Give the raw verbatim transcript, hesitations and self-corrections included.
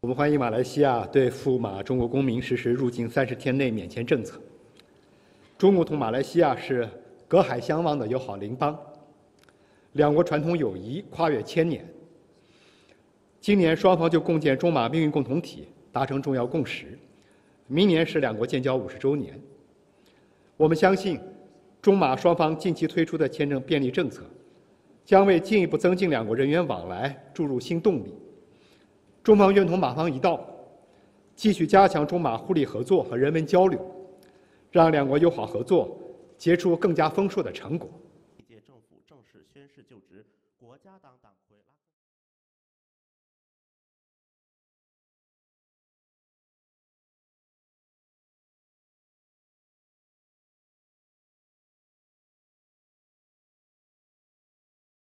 我们欢迎马来西亚对赴马中国公民实施入境三十天内免签政策。中国同马来西亚是隔海相望的友好邻邦，两国传统友谊跨越千年。今年双方就共建中马命运共同体达成重要共识，明年是两国建交五十周年。我们相信，中马双方近期推出的签证便利政策，将为进一步增进两国人员往来注入新动力。中方愿同马方一道，继续加强中马互利合作和人文交流，让两国友好合作结出更加丰硕的成果。 历届政府正式宣誓就职，国家党党魁。